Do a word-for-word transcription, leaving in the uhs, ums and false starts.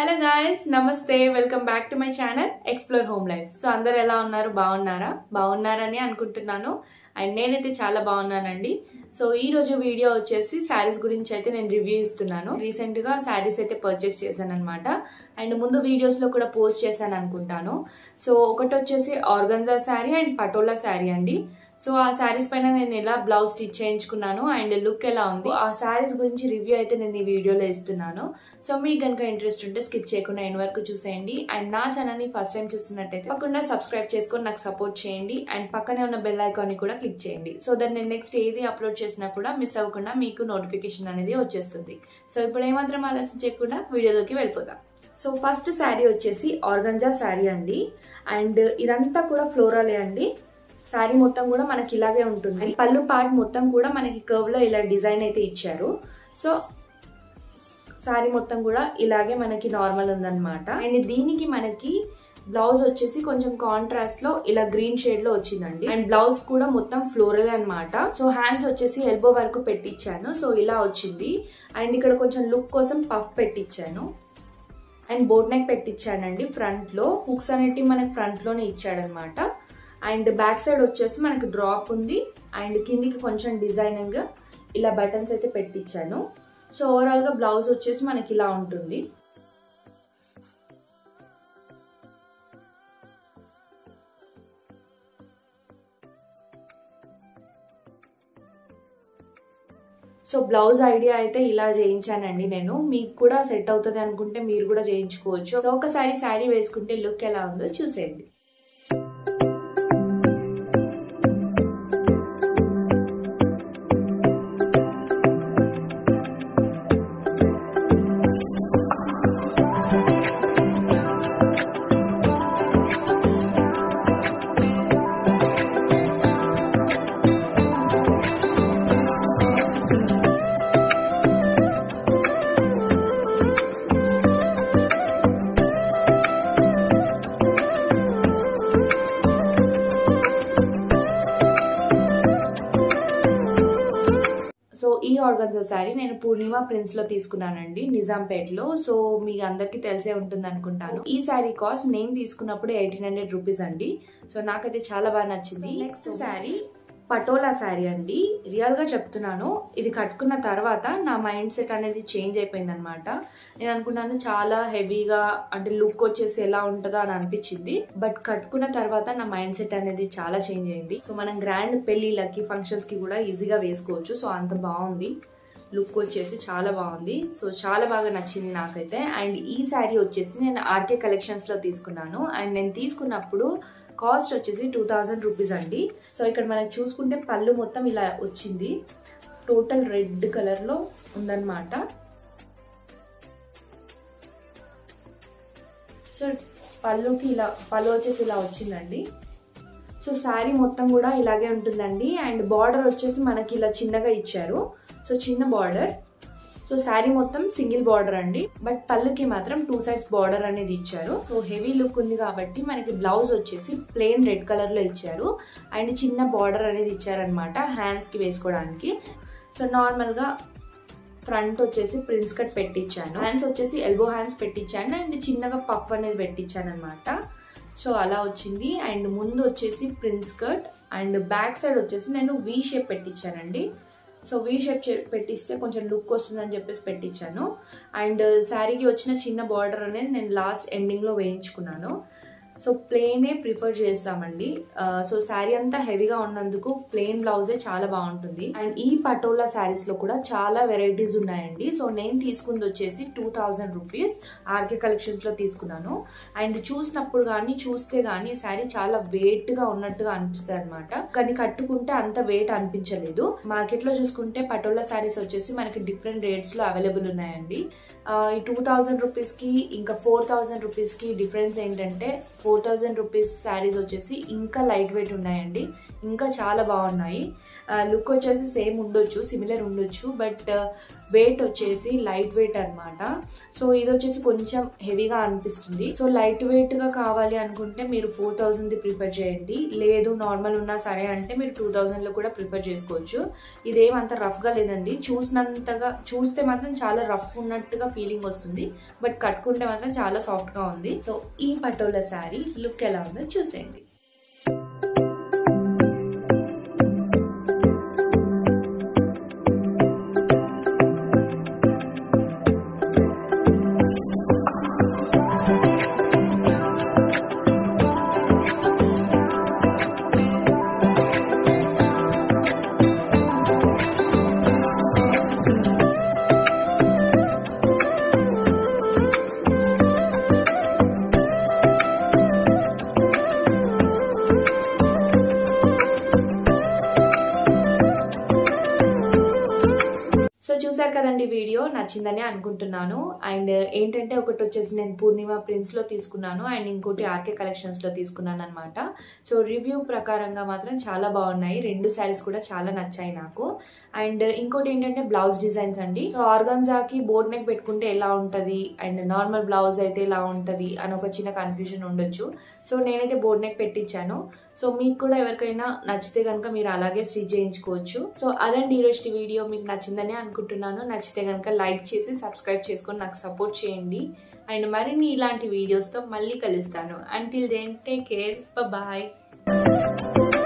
Hello guys, నమస్తే. Welcome back to my channel explore home life. So అందరు ఎలా ఉన్నారు? బాగున్నారా? బాగున్నారని అనుకుంటున్నాను. అండ్ నేనైతే చాలా బాగున్నానండి. సో ఈ రోజు వీడియో వచ్చేసి శారీస్ గురించి అయితే నేను రివ్యూ ఇస్తున్నాను. రీసెంట్ గా శారీస్ అయితే పర్చేస్ చేశాను అనమాట. అండ్ ముందు వీడియోస్ లో కూడా పోస్ట్ చేశాను అనుకుంటాను. సో ఒకటి వచ్చేసి ఆర్గంజా శారీ అండ్ పటోలా శారీ అండి. సో ఆ శారీస్ పైన నేను ఎలా బ్లౌజ్ స్టిచ్ చేయించుకున్నాను అండ్ లుక్ ఎలా ఉంది, ఆ శారీస్ గురించి రివ్యూ అయితే నేను ఈ వీడియోలో ఇస్తున్నాను. సో మీకు కనుక ఇంట్రెస్ట్ ఉంటే స్కిప్ చేయకుండా ఎండ్ వరకు చూసేయండి. అండ్ నా ఛానల్ ని ఫస్ట్ టైం చూస్తున్నట్టయితే తప్పకుండా సబ్స్క్రైబ్ చేసుకొని నాకు సపోర్ట్ చేయండి. అండ్ పక్కనే ఉన్న బెల్ ఐకాన్ ని కూడా క్లిక్ చేయండి. సో దట్ నేను నెక్స్ట్ ఏది అప్లోడ్ చేసినా కూడా మిస్ అవ్వకుండా మీకు నోటిఫికేషన్ అనేది వచ్చేస్తుంది. సో ఇప్పుడు ఏమాత్రం ఆలస్యం చేయకుండా వీడియోలోకి వెళ్ళిపోదాం. సో ఫస్ట్ శారీ వచ్చేసి ఆర్గంజా శారీ అండి. అండ్ ఇదంతా కూడా ఫ్లోరలే అండి. శారీ మొత్తం కూడా మనకి ఇలాగే ఉంటుంది. పళ్ళు పార్ట్ మొత్తం కూడా మనకి కర్వ్ లో ఇలా డిజైన్ అయితే ఇచ్చారు. సో శారీ మొత్తం కూడా ఇలాగే మనకి నార్మల్ ఉందన్నమాట. అండ్ దీనికి మనకి బ్లౌజ్ వచ్చేసి కొంచెం కాంట్రాస్ట్ లో ఇలా గ్రీన్ షేడ్ లో వచ్చిందండి. అండ్ బ్లౌజ్ కూడా మొత్తం ఫ్లోరల్ అనమాట. సో హ్యాండ్స్ వచ్చేసి ఎల్బో వరకు పెట్టించాను. సో ఇలా వచ్చింది. అండ్ ఇక్కడ కొంచెం లుక్ కోసం పఫ్ పెట్టించాను. అండ్ బోట్ నెక్ పెట్టించానండి. ఫ్రంట్ లో హుక్స్ అనేటివి మనకి ఫ్రంట్ లోనే ఇచ్చాడనమాట. అండ్ బ్యాక్ సైడ్ వచ్చేసి మనకి డ్రాప్ ఉంది. అండ్ కిందికి కొంచెం డిజైనింగ్ ఇలా బటన్స్ అయితే పెట్టించాను. సో ఓవరాల్ గా బ్లౌజ్ వచ్చేసి మనకి ఇలా ఉంటుంది. సో బ్లౌజ్ ఐడియా అయితే ఇలా చేయించానండి నేను. మీకు కూడా సెట్ అవుతుంది అనుకుంటే మీరు కూడా చేయించుకోవచ్చు. సో ఒకసారి శారీ వేసుకుంటే లుక్ ఎలా ఉందో చూసేయండి. సో ఈ ఆర్గంజా శారీ నేను పూర్ణిమ ప్రిన్స్ లో తీసుకున్నానండి, నిజాంపేటలో. సో మీ అందరికి తెలిసే ఉంటుంది అనుకుంటాను. ఈ శారీ కాస్ట్ నేను తీసుకున్నప్పుడు ఎయిటీన్ హండ్రెడ్ రూపీస్ అండి. సో నాకైతే చాలా బాగా నచ్చింది. నెక్స్ట్ శారీ పటోలా శారీ అండి. రియల్ గా చెప్తున్నాను, ఇది కట్టుకున్న తర్వాత నా మైండ్ సెట్ అనేది చేంజ్ అయిపోయింది అనమాట. నేను అనుకున్నాను చాలా హెవీగా అంటే లుక్ వచ్చేసి ఎలా ఉంటుందో అని అనిపించింది. బట్ కట్టుకున్న తర్వాత నా మైండ్ సెట్ అనేది చాలా చేంజ్ అయింది. సో మనం గ్రాండ్ పెళ్లిళ్ళకి ఫంక్షన్స్ కి కూడా ఈజీగా వేసుకోవచ్చు. సో అంత బాగుంది, లుక్ వచ్చేసి చాలా బాగుంది. సో చాలా బాగా నచ్చింది నాకైతే. అండ్ ఈ శారీ వచ్చేసి నేను ఆర్కే కలెక్షన్స్ లో తీసుకున్నాను. అండ్ నేను తీసుకున్నప్పుడు కాస్ట్ వచ్చేసి టూ థౌజండ్ రూపీస్ అండి. సో ఇక్కడ మనకి చూసుకుంటే పళ్ళు మొత్తం ఇలా వచ్చింది. టోటల్ రెడ్ కలర్ లో ఉందన్నమాట. సో పళ్ళుకి ఇలా పళ్ళు వచ్చేసి ఇలా వచ్చిందండి. సో శారీ మొత్తం కూడా ఇలాగే ఉంటుందండి. అండ్ బార్డర్ వచ్చేసి మనకి ఇలా చిన్నగా ఇచ్చారు. సో చిన్న బార్డర్. సో శారీ మొత్తం సింగిల్ బార్డర్ అండి. బట్ పళ్ళుకి మాత్రం టూ సైడ్స్ బార్డర్ అనేది ఇచ్చారు. సో హెవీ లుక్ ఉంది కాబట్టి మనకి బ్లౌజ్ వచ్చేసి ప్లెయిన్ రెడ్ కలర్ లో ఇచ్చారు. అండ్ చిన్న బార్డర్ అనేది ఇచ్చారనమాట హ్యాండ్స్ కి వేసుకోవడానికి. సో నార్మల్ గా ఫ్రంట్ వచ్చేసి ప్రిన్స్ కట్ పెట్టించాను. హ్యాండ్స్ వచ్చేసి ఎల్బో హ్యాండ్స్ పెట్టించాను. అండ్ చిన్నగా పఫ్ అనేది పెట్టించాను అనమాట. సో అలా వచ్చింది. అండ్ ముందు వచ్చేసి prince cut and back side వచ్చేసి నేను వీ షేప్ పెట్టించానండి. సో వీ షేప్ పెట్టిస్తే కొంచెం లుక్ వస్తుందని చెప్పేసి పెట్టించాను. అండ్ శారీకి వచ్చిన చిన్న బార్డర్ అనేది నేను లాస్ట్ ఎండింగ్లో వేయించుకున్నాను. సో ప్లెయినే ప్రిఫర్ చేస్తామండి. సో శారీ అంతా హెవీగా ఉన్నందుకు ప్లెయిన్ బ్లౌజే చాలా బాగుంటుంది. అండ్ ఈ పటోలా శారీస్ లో కూడా చాలా వెరైటీస్ ఉన్నాయండి. సో నేను తీసుకుంది వచ్చేసి two thousand rupees RK collections లో తీసుకున్నాను. అండ్ చూసినప్పుడు కానీ చూస్తే గానీ శారీ చాలా వెయిట్ గా ఉన్నట్టుగా అనిపిస్తుంది అనమాట. కానీ కట్టుకుంటే అంత వెయిట్ అనిపించలేదు. మార్కెట్ లో చూసుకుంటే పటోలా శారీస్ వచ్చేసి మనకి డిఫరెంట్ రేట్స్ లో అవైలబుల్ ఉన్నాయండి. ఈ టూ థౌజండ్ రూపీస్ కి ఇంకా ఫోర్ థౌజండ్ రూపీస్ కి డిఫరెన్స్ ఏంటంటే ఫోర్ థౌజండ్ రూపీస్ శారీస్ వచ్చేసి ఇంకా లైట్ వెయిట్ ఉన్నాయండి, ఇంకా చాలా బాగున్నాయి. లుక్ వచ్చేసి సేమ్ ఉండొచ్చు, సిమిలర్ ఉండొచ్చు, బట్ వెయిట్ వచ్చేసి లైట్ వెయిట్ అనమాట. సో ఇది వచ్చేసి కొంచెం హెవీగా అనిపిస్తుంది. సో లైట్ వెయిట్గా కావాలి అనుకుంటే మీరు ఫోర్ థౌజండ్ది ప్రిఫర్ చేయండి, లేదు నార్మల్ ఉన్నా సరే అంటే మీరు టూ థౌజండ్లో కూడా ప్రిఫర్ చేసుకోవచ్చు. ఇదేమంత రఫ్గా లేదండి, చూసినంతగా చూస్తే మాత్రం చాలా రఫ్ ఉన్నట్టుగా ఫీలింగ్ వస్తుంది, బట్ కట్టుకుంటే మాత్రం చాలా సాఫ్ట్గా ఉంది. సో ఈ పటోలా శారీ లుక్ ఎలా ఉందో చూసేయండి. చూసారు కదండి, వీడియో నచ్చిందని అనుకుంటున్నాను. అండ్ ఏంటంటే ఒకటి వచ్చేసి నేను పూర్ణిమ ప్రిన్స్లో తీసుకున్నాను అండ్ ఇంకోటి ఆర్కే కలెక్షన్స్లో తీసుకున్నాను అనమాట. సో రివ్యూ ప్రకారంగా మాత్రం చాలా బాగున్నాయి, రెండు శారీస్ కూడా చాలా నచ్చాయి నాకు. అండ్ ఇంకోటి ఏంటంటే బ్లౌజ్ డిజైన్స్ అండి. సో ఆర్గాన్జాకి బోట్ నెక్ పెట్టుకుంటే ఎలా ఉంటుంది అండ్ నార్మల్ బ్లౌజ్ అయితే ఎలా ఉంటుంది అని ఒక చిన్న కన్ఫ్యూజన్ ఉండొచ్చు. సో నేనైతే బోట్ నెక్ పెట్టించాను. సో మీకు కూడా ఎవరికైనా నచ్చితే కనుక మీరు అలాగే స్టిచ్ చేయించుకోవచ్చు. సో అదండి ఈరోజు వీడియో, మీకు నచ్చిందని అనుకుంటున్నాను. నచ్చితే కనుక లైక్ చేసి సబ్స్క్రైబ్ చేసుకొని నాకు సపోర్ట్ చేయండి. అండ్ మరిన్ని ఇలాంటి వీడియోస్తో మళ్ళీ కలుస్తాను. Until then take care, bye.